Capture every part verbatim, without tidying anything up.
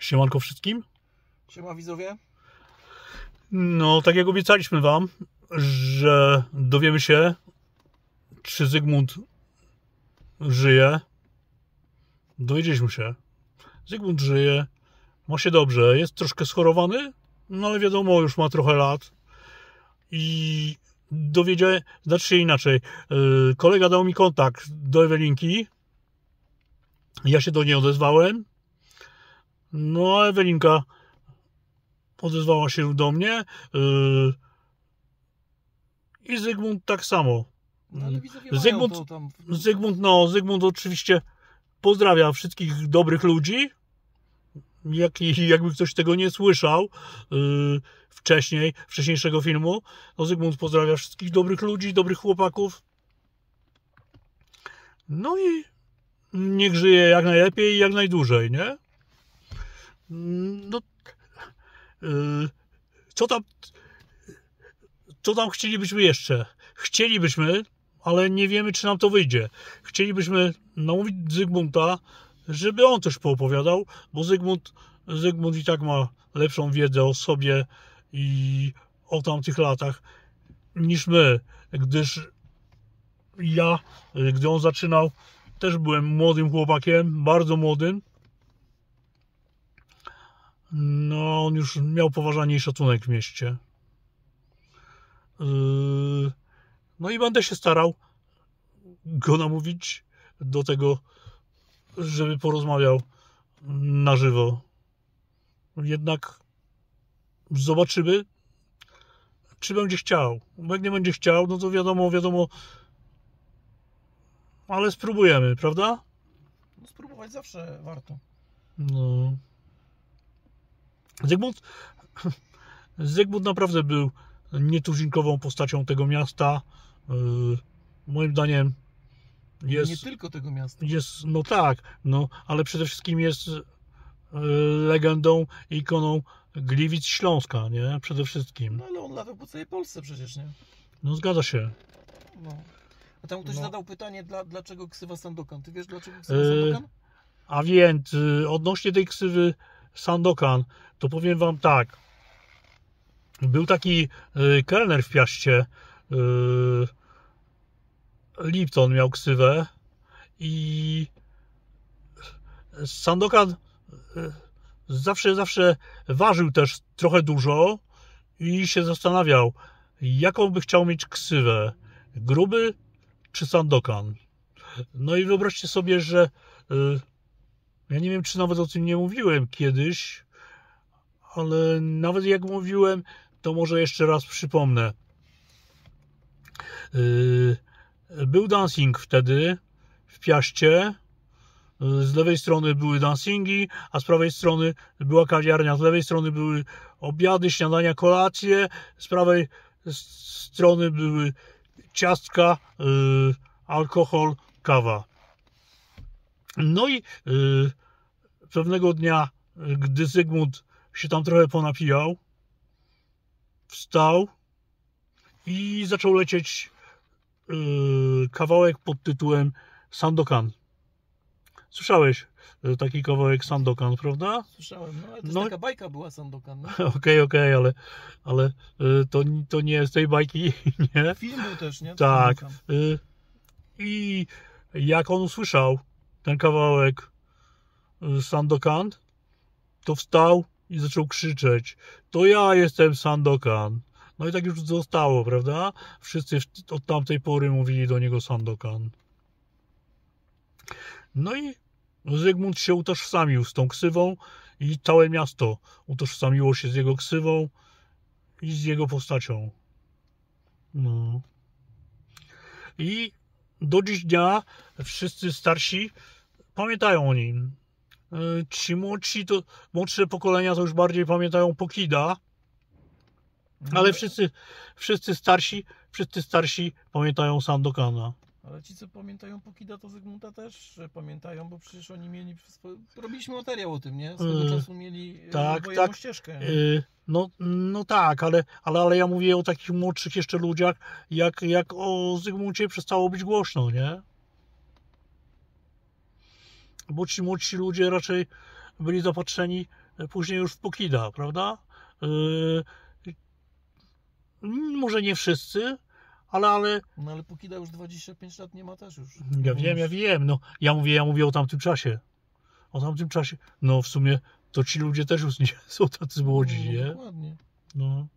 Siemanko wszystkim. Siema widzowie. No, tak jak obiecaliśmy wam, że dowiemy się, czy Zygmunt żyje. Dowiedzieliśmy się. Zygmunt żyje, ma się dobrze, jest troszkę schorowany, no ale wiadomo, już ma trochę lat. I dowiedziałem, znaczy się inaczej, yy, kolega dał mi kontakt do Ewelinki. Ja się do niej odezwałem. No, a Ewelinka odezwała się do mnie. Yy, I Zygmunt tak samo. No, ale widzowie Zygmunt, mają to tam... Zygmunt, no, Zygmunt oczywiście pozdrawia wszystkich dobrych ludzi. Jak, jakby ktoś tego nie słyszał yy, wcześniej, wcześniejszego filmu, to Zygmunt pozdrawia wszystkich dobrych ludzi, dobrych chłopaków. No i niech żyje jak najlepiej i jak najdłużej, nie? No, yy, co tam, co tam chcielibyśmy jeszcze? Chcielibyśmy, ale nie wiemy, czy nam to wyjdzie. Chcielibyśmy namówić Zygmunta, żeby on coś poopowiadał, bo Zygmunt, Zygmunt i tak ma lepszą wiedzę o sobie i o tamtych latach niż my, gdyż ja, gdy on zaczynał, też byłem młodym chłopakiem, bardzo młodym. No, on już miał poważanie i szacunek w mieście. No i będę się starał go namówić do tego, żeby porozmawiał na żywo. Jednak zobaczymy, czy będzie chciał. Bo jak nie będzie chciał, no to wiadomo, wiadomo, ale spróbujemy, prawda? No, spróbować zawsze warto. No. Zygmunt, Zygmunt naprawdę był nietuzinkową postacią tego miasta. Yy, moim zdaniem jest... Nie tylko tego miasta. Jest, no tak, no, ale przede wszystkim jest yy, legendą, ikoną Gliwic Śląska, nie? Przede wszystkim. No ale on latał po całej Polsce przecież, nie? No zgadza się. No. A tam ktoś No. zadał pytanie, dla, dlaczego ksywa Sandokan? Ty wiesz, dlaczego ksywa Yy, Sandokan? a więc yy, odnośnie tej ksywy Sandokan, to powiem wam tak. Był taki yy, kelner w Piaście, yy, Lipton miał ksywę i Sandokan yy, zawsze, zawsze ważył też trochę dużo i się zastanawiał, jaką by chciał mieć ksywę, gruby czy Sandokan. No i wyobraźcie sobie, że yy, ja nie wiem, czy nawet o tym nie mówiłem kiedyś, ale nawet jak mówiłem, to może jeszcze raz przypomnę. Yy, był dancing wtedy w Piaście. Z lewej strony były dancingi, a z prawej strony była kawiarnia. Z lewej strony były obiady, śniadania, kolacje. Z prawej strony były ciastka, yy, alkohol, kawa. No i yy, pewnego dnia, gdy Zygmunt się tam trochę ponapijał, wstał i zaczął lecieć yy, kawałek pod tytułem Sandokan. Słyszałeś taki kawałek Sandokan, prawda? Słyszałem, no ale to No. taka bajka była Sandokan. No. Okej, okej, okay, ale, ale yy, to, to nie z tej bajki, nie? Film był też, nie? Tak. Sandokan. Yy, I jak on usłyszał ten kawałek yy, Sandokan, to wstał i zaczął krzyczeć: to ja jestem Sandokan. No i tak już zostało, prawda? Wszyscy od tamtej pory mówili do niego Sandokan. No i Zygmunt się utożsamił z tą ksywą i całe miasto utożsamiło się z jego ksywą i z jego postacią. No. I do dziś dnia wszyscy starsi pamiętają o nim. Ci młodsi, to młodsze pokolenia to już bardziej pamiętają Pokida, ale wszyscy, wszyscy starsi, wszyscy starsi pamiętają Sandokana. Ale ci, co pamiętają Pokida, to Zygmunta też pamiętają, bo przecież oni mieli... Robiliśmy materiał o tym, nie? Swego Yy, czasu mieli tak, wojenną tak. ścieżkę. Yy, no, no tak, ale, ale, ale ja mówię o takich młodszych jeszcze ludziach, jak, jak o Zygmuncie przestało być głośno, nie? Bo ci młodsi ludzie raczej byli zapatrzeni później już w Pokida, prawda? Yy, może nie wszyscy, ale, ale... No ale Pokida już dwadzieścia pięć lat nie ma też już. Ja wiem, ja wiem, no ja mówię, ja mówię o tamtym czasie. O tamtym czasie, no w sumie to ci ludzie też już nie są tacy młodzi, no, nie? Dokładnie. No.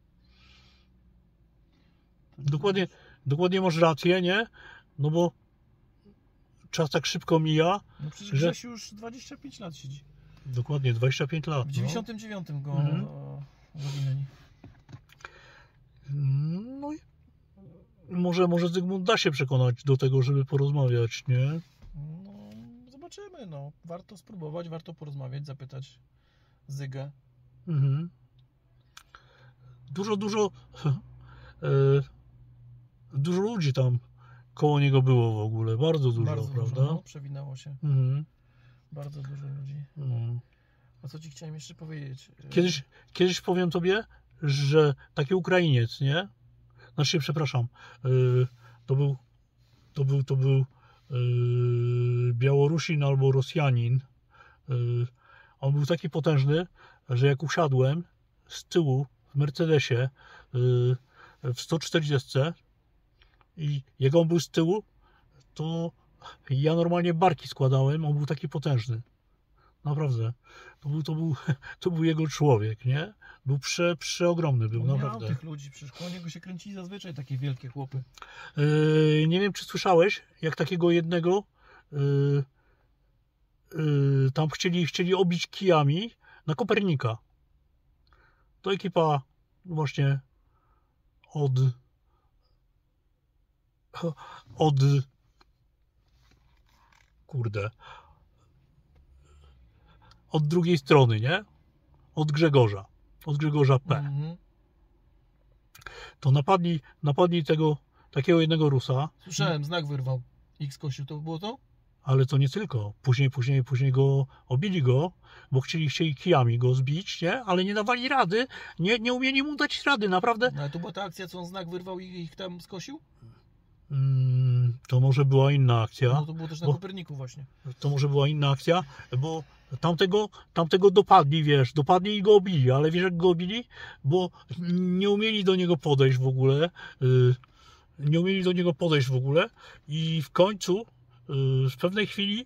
Dokładnie, dokładnie masz rację, nie? No bo czas tak szybko mija. No przecież że... Grzesiu już dwadzieścia pięć lat siedzi. Dokładnie, dwadzieścia pięć lat. W dziewięćdziesiątym dziewiątym go Mhm. zawinęli. No i może, może Zygmunt da się przekonać do tego, żeby porozmawiać, nie? No, zobaczymy, no. Warto spróbować, warto porozmawiać, zapytać Zygę. Mhm. Dużo, dużo e, dużo ludzi tam koło niego było w ogóle, bardzo dużo, Bardzo prawda? dużo, no, przewinęło się. Mhm. Bardzo dużo ludzi. No. A co ci chciałem jeszcze powiedzieć? Kiedyś, kiedyś powiem tobie, że taki Ukrainiec, nie? Znaczy, przepraszam, yy, to był to był, to był yy, Białorusin albo Rosjanin. Yy, on był taki potężny, że jak usiadłem z tyłu w Mercedesie yy, w sto czterdzieści i jak on był z tyłu, to ja normalnie barki składałem, on był taki potężny. Naprawdę. To był, to był, to był jego człowiek, nie? Był prze, przeogromny, był no, naprawdę. Miał tych ludzi, przecież koło niego się kręcili zazwyczaj takie wielkie chłopy. Yy, nie wiem, czy słyszałeś, jak takiego jednego yy, yy, tam chcieli, chcieli obić kijami na Kopernika. To ekipa właśnie od od kurde od drugiej strony, nie? Od Grzegorza. Od Grzegorza P. Mhm. To napadli, napadli tego takiego jednego Rusa. Słyszałem, znak wyrwał. X kosił, to było to? Ale to nie tylko. Później, później, później go obili go, bo chcieli, chcieli kijami go zbić, nie? Ale nie dawali rady, nie, nie umieli mu dać rady, naprawdę. No, ale to była ta akcja, co on znak wyrwał i ich tam skosił? Mm, to może była inna akcja. No to było też na bo, Koperniku właśnie. to może była inna akcja, bo tamtego, tamtego dopadli, wiesz, dopadli i go obili, ale wiesz jak go obili? Bo nie umieli do niego podejść w ogóle, yy, nie umieli do niego podejść w ogóle i w końcu yy, w pewnej chwili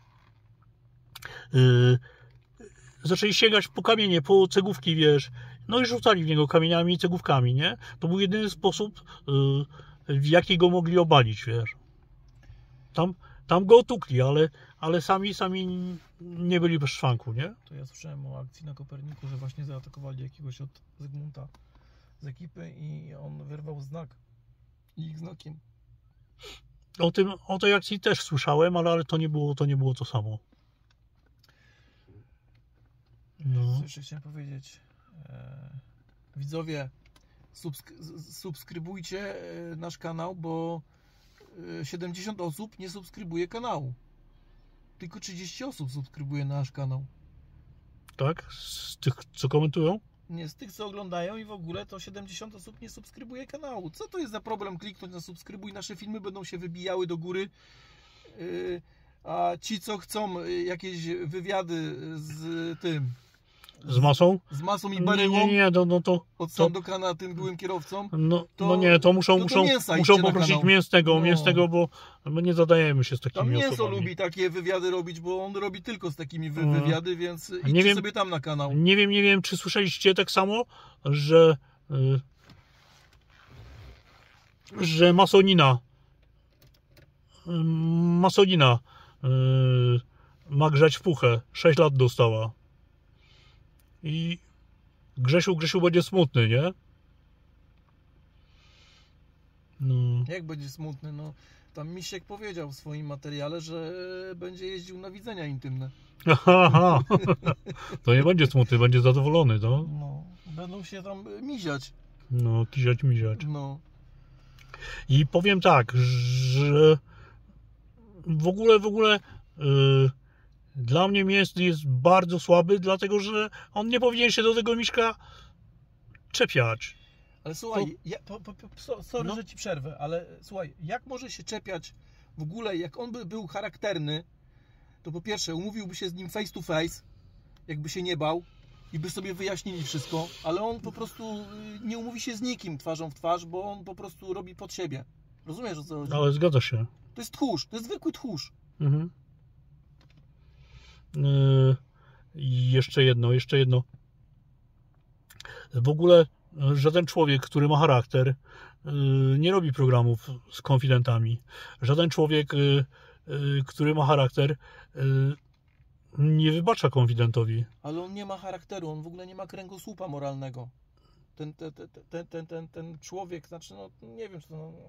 yy, zaczęli sięgać po kamienie, po cegówki, wiesz, no i rzucali w niego kamieniami i cegówkami, nie? To był jedyny sposób, yy, w jaki go mogli obalić, wiesz. Tam, tam go otukli, ale, ale sami, sami nie byli bez szwanku, nie? To ja słyszałem o akcji na Koperniku, że właśnie zaatakowali jakiegoś od Zygmunta z ekipy i on wyrwał znak. I ich znakiem. O tym, o tej akcji też słyszałem, ale, ale to nie było, to nie było to samo. No. Co jeszcze chciałem powiedzieć? E, widzowie, subsk subskrybujcie nasz kanał, bo siedemdziesiąt osób nie subskrybuje kanału. Tylko trzydzieści osób subskrybuje nasz kanał. Tak? Z tych, co komentują? Nie, z tych, co oglądają i w ogóle to siedemdziesiąt osób nie subskrybuje kanału. Co to jest za problem kliknąć na subskrybuj? Nasze filmy będą się wybijały do góry. Yy, a ci, co chcą jakieś wywiady z tym... Z masą? Z masą i Nie, baryłą? nie, nie, no, no to... Od to, Sandokana, tym byłym kierowcą? no, to, no nie, to muszą, to, to muszą, mięsa muszą idźcie na poprosić kanał. mięsnego, No. mięsnego, bo my nie zadajemy się z takimi Tam mięso osobami. lubi takie wywiady robić, bo on robi tylko z takimi wy No. wywiady, więc nie idźcie wiem- sobie tam na kanał. Nie wiem, nie wiem, czy słyszeliście tak samo, że y, że Masonina y, Masonina y, ma grzać w puchę. sześć lat dostała. I Grzesiu, Grzesiu będzie smutny, nie? No. Jak będzie smutny, no. Tam Misiek powiedział w swoim materiale, że będzie jeździł na widzenia intymne. Aha, to nie będzie smutny, będzie zadowolony, no. No, będą się tam miziać. No, kiziać, miziać. No. I powiem tak, że w ogóle, w ogóle yy, dla mnie mięsny jest bardzo słaby, dlatego że on nie powinien się do tego Miśka czepiać. Ale słuchaj, To- ja, po, po, po, so- sorry, No. że ci przerwę, ale słuchaj, jak może się czepiać w ogóle, jak on by był charakterny, to po pierwsze umówiłby się z nim face to face jakby się nie bał i by sobie wyjaśnili wszystko, ale on po prostu nie umówi się z nikim twarzą w twarz, bo on po prostu robi pod siebie. Rozumiesz, o co chodzi? Ale zgadza się. To jest tchórz, to jest zwykły tchórz. Mhm. Yy, jeszcze jedno, jeszcze jedno. W ogóle żaden człowiek, który ma charakter, yy, nie robi programów z konfidentami. Żaden człowiek, yy, yy, który ma charakter, yy, nie wybacza konfidentowi. Ale on nie ma charakteru, on w ogóle nie ma kręgosłupa moralnego. Ten, ten, ten, ten, ten, ten, ten człowiek, znaczy, no nie wiem, co no...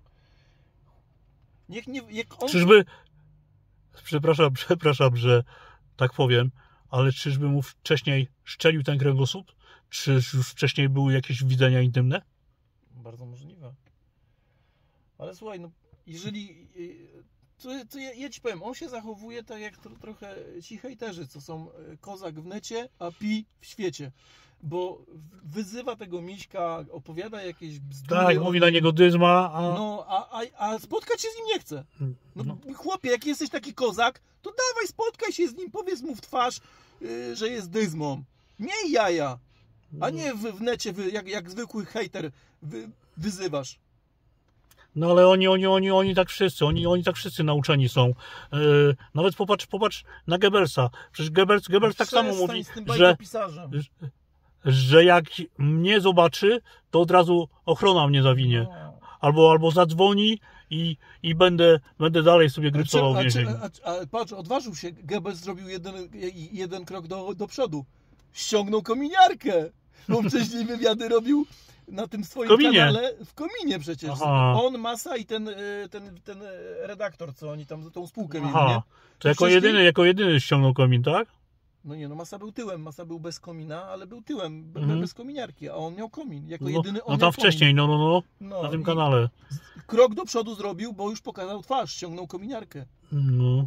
Niech nie... Jak on... Czyżby... Przepraszam, przepraszam, że tak powiem, ale czyżby mu wcześniej szczelił ten kręgosłup? Czy już wcześniej były jakieś widzenia intymne? Bardzo możliwe. Ale słuchaj, no jeżeli... To, to ja, ja ci powiem, on się zachowuje tak jak tro, trochę ci hejterzy, co są kozak w necie, a pi w świecie. Bo wyzywa tego Miśka, opowiada jakieś bzdury. Tak, mówi na niego dyzma, a... No, a, a, a spotkać się z nim nie chce. No, No. chłopie, jak jesteś taki kozak, to dawaj, spotkaj się z nim, powiedz mu w twarz, yy, że jest dyzmą. Miej jaja, a nie w, w necie, wy, jak, jak zwykły hejter wy, wyzywasz. No ale oni, oni, oni, oni tak wszyscy, oni, oni tak wszyscy nauczeni są. Yy, nawet popatrz, popatrz na Goebbelsa. Przecież Goebbels, Goebbels tak samo mówi, z tym że, że jak mnie zobaczy, to od razu ochrona mnie zawinie. No. Albo, albo zadzwoni i, i będę, będę dalej sobie grypsował w więzieniu. A, a, a, patrz, odważył się, Goebbels zrobił jeden, jeden krok do, do przodu. Ściągnął kominiarkę. Bo wcześniej wywiady robił na tym swoim kominie. kanale w kominie przecież. Aha. On, Masa i ten, ten, ten redaktor, co oni tam tą spółkę mieli, Aha. nie? To jako wcześniej... jedyny, jako jedyny ściągnął komin, tak? No nie, no Masa był tyłem, Masa był bez komina, ale był tyłem, be, Mhm. bez kominiarki, a on miał komin. Jako No, jedyny on no tam miał wcześniej, no, no, no, no, na tym i kanale. krok do przodu zrobił, bo już pokazał twarz, ściągnął kominiarkę. No.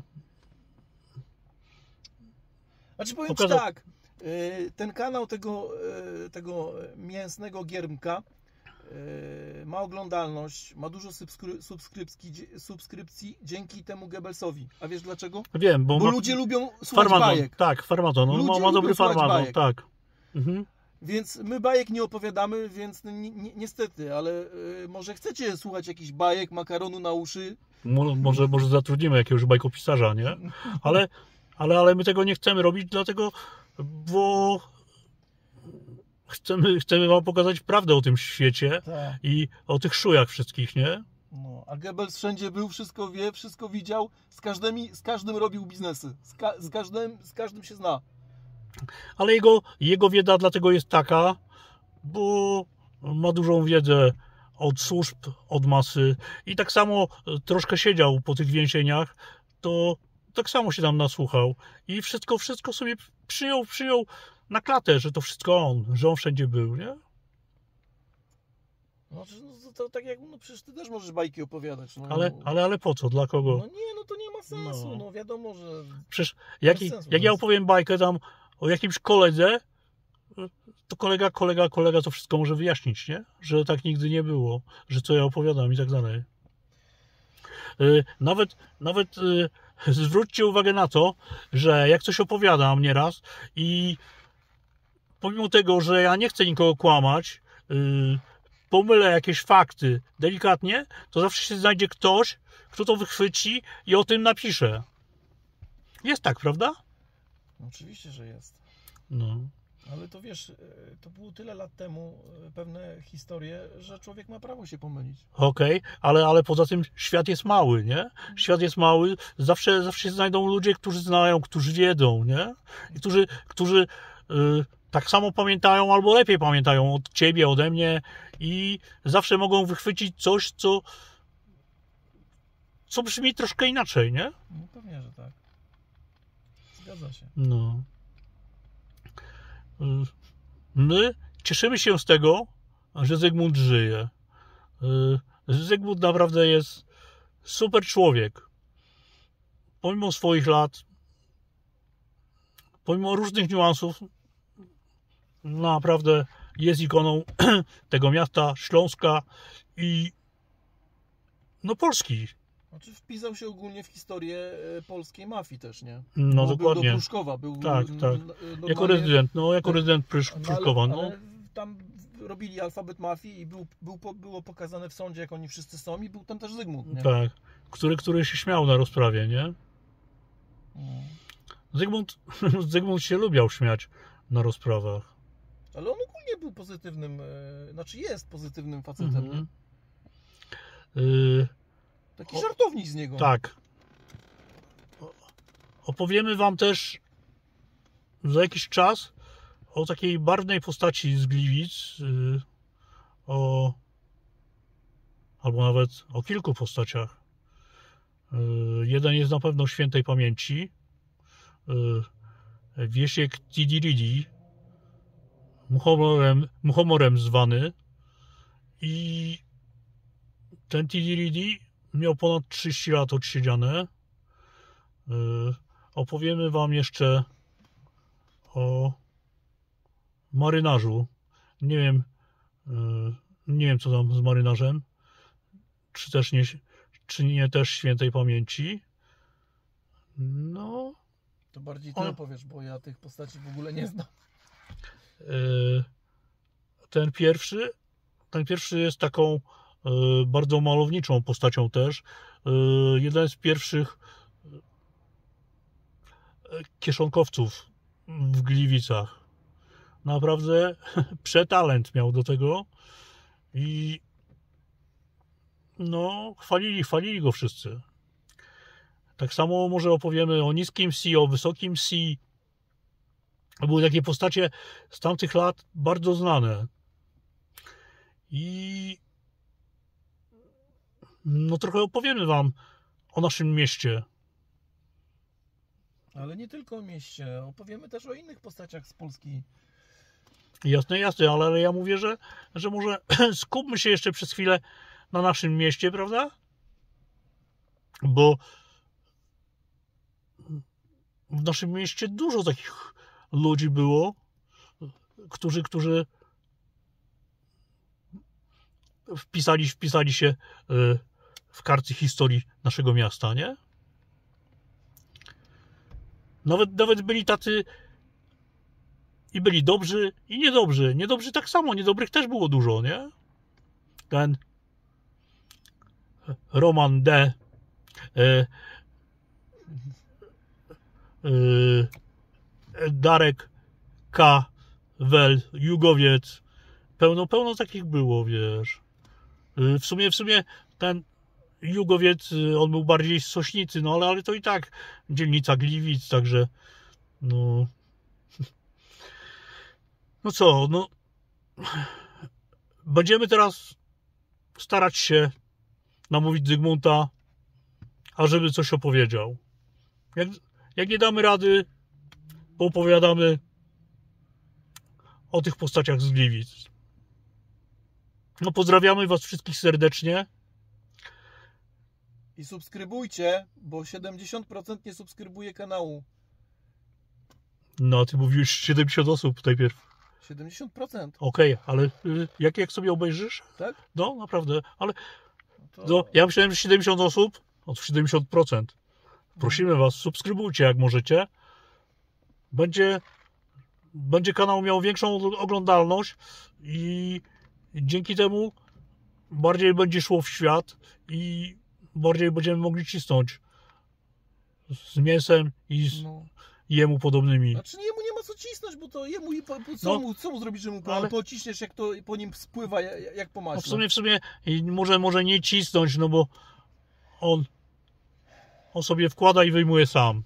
Znaczy powiem Pokazał... ci tak, ten kanał tego, tego mięsnego giermka ma oglądalność, ma dużo subskry subskrypcji, subskrypcji dzięki temu Goebbelsowi. A wiesz dlaczego? Wiem, bo, Bo ma... ludzie lubią słuchać farmazon, bajek. tak, farmazon, no, ma, ma dobry farmazon, tak. Mhm. Więc my bajek nie opowiadamy, więc ni ni niestety, ale y, może chcecie słuchać jakichś bajek, makaronu na uszy? Mo może, może zatrudnimy jakiegoś bajkopisarza, nie? Ale, ale, ale my tego nie chcemy robić, dlatego, bo chcemy, chcemy wam pokazać prawdę o tym świecie Tak. i o tych szujach wszystkich, nie? No, a Goebbels wszędzie był, wszystko wie, wszystko widział, z, każdymi, z każdym robił biznesy, z, ka z, każdym, z każdym się zna. Ale jego, jego wiedza dlatego jest taka, bo ma dużą wiedzę od służb, od masy i tak samo troszkę siedział po tych więzieniach, to tak samo się tam nasłuchał i wszystko, wszystko sobie przyjął, przyjął na klatę, że to wszystko on, że on wszędzie był, nie? No, to, to tak jak, no przecież ty też możesz bajki opowiadać. No, Ale, ale, ale po co, dla kogo? No nie, no to nie ma sensu, no, No. no wiadomo, że... Przecież jak, Bez sensu jak ja jest. opowiem bajkę tam o jakimś koledze, to kolega, kolega, kolega to wszystko może wyjaśnić, nie? Że tak nigdy nie było, że co ja opowiadam i tak dalej. Yy, Nawet, nawet yy, zwróćcie uwagę na to, że jak coś opowiadam nieraz i pomimo tego, że ja nie chcę nikogo kłamać, yy, pomylę jakieś fakty delikatnie, to zawsze się znajdzie ktoś, kto to wychwyci i o tym napisze. Jest tak, prawda? No, oczywiście, że jest. No. Ale to wiesz, to było tyle lat temu pewne historie, że człowiek ma prawo się pomylić. Okej, okay, ale, ale poza tym świat jest mały, nie? Świat jest mały, zawsze, zawsze się znajdą ludzie, którzy znają, którzy wiedzą, nie? I którzy, którzy yy, tak samo pamiętają albo lepiej pamiętają od ciebie, ode mnie i zawsze mogą wychwycić coś, co, co brzmi troszkę inaczej, nie? No pewnie, że tak. Zgadza się. No. My cieszymy się z tego, że Zygmunt żyje. Zygmunt naprawdę jest super człowiek. Pomimo swoich lat, pomimo różnych niuansów, naprawdę jest ikoną tego miasta, Śląska i no Polski. Znaczy wpisał się ogólnie w historię e, polskiej mafii też, nie? No Bo dokładnie. Był do Pruszkowa, był Tak, n- tak. n- normalnie- Jako rezydent, no jako rezydent Prusz, No, ale- Pruszkowa, no. ale tam robili alfabet mafii i był, był, po- było pokazane w sądzie, jak oni wszyscy są i był tam też Zygmunt, nie? Tak. Który, który się śmiał na rozprawie, nie? Mm. Zygmunt, Zygmunt się lubiał śmiać na rozprawach. Ale on ogólnie był pozytywnym, e, znaczy jest pozytywnym facetem, Mhm. nie? Yy, Taki O- żartownik z niego. tak. O- Opowiemy wam też za jakiś czas o takiej barwnej postaci z Gliwic. Yy, o albo nawet o kilku postaciach. Yy, jeden jest na pewno świętej pamięci. Yy, Wiesiek Tidiridi, Muchomorem, Muchomorem zwany. I ten Tidiridi miał ponad trzydzieści lat odsiedziane. Yy, opowiemy wam jeszcze o marynarzu. Nie wiem, yy, nie wiem co tam z marynarzem. Czy też nie, czy nie też świętej pamięci. No, To bardziej ty O. opowiesz, bo ja tych postaci w ogóle nie znam. yy, ten pierwszy, ten pierwszy jest taką yy, bardzo malowniczą postacią też. Yy, jeden z pierwszych yy, kieszonkowców w Gliwicach. Naprawdę przetalent miał do tego i no, chwalili, chwalili go wszyscy. Tak samo może opowiemy o niskim C, o wysokim C. Były takie postacie z tamtych lat bardzo znane. I no trochę opowiemy wam o naszym mieście. Ale nie tylko o mieście, opowiemy też o innych postaciach z Polski. Jasne, jasne, ale, ale ja mówię, że, że może skupmy się jeszcze przez chwilę na naszym mieście, prawda? Bo w naszym mieście dużo takich ludzi było, którzy, którzy wpisali, wpisali się w karty historii naszego miasta, nie? Nawet, nawet byli tacy i byli dobrzy i niedobrzy. Niedobrzy tak samo, niedobrych też było dużo, nie? Ten Roman D. E, e, Darek K. Wel, Jugowiec. Pełno, pełno takich było, wiesz. E, w sumie, w sumie ten Jugowiec, on był bardziej z Sośnicy, no ale, ale to i tak dzielnica Gliwic, także no no co, no będziemy teraz starać się namówić Zygmunta, ażeby coś opowiedział. Jak, jak nie damy rady, poopowiadamy o tych postaciach z Gliwic. No pozdrawiamy was wszystkich serdecznie. I subskrybujcie, bo siedemdziesiąt procent nie subskrybuje kanału. No, a ty mówiłeś siedemdziesiąt osób najpierw. siedemdziesiąt procent, Okej, okay, ale y, jak, jak sobie obejrzysz? tak? No, naprawdę, ale No to... no, ja myślałem, że siedemdziesiąt osób, od siedemdziesiąt procent. Prosimy was, subskrybujcie jak możecie. Będzie, będzie kanał miał większą oglądalność i dzięki temu bardziej będzie szło w świat i bardziej będziemy mogli cisnąć z mięsem i z No. jemu podobnymi. Znaczy jemu nie ma co cisnąć, bo to jemu i po, po, co, No. mu, co mu zrobić, że mu No, ale- pociśniesz, jak to po nim spływa jak, jak po No maśle. w sumie, w sumie i może, może nie cisnąć, no bo on, on sobie wkłada i wyjmuje sam.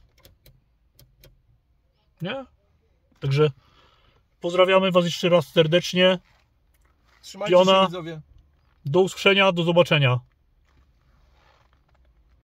Nie? Także pozdrawiamy was jeszcze raz serdecznie. Trzymajcie Piona. się, widzowie. Do usłyszenia, do zobaczenia.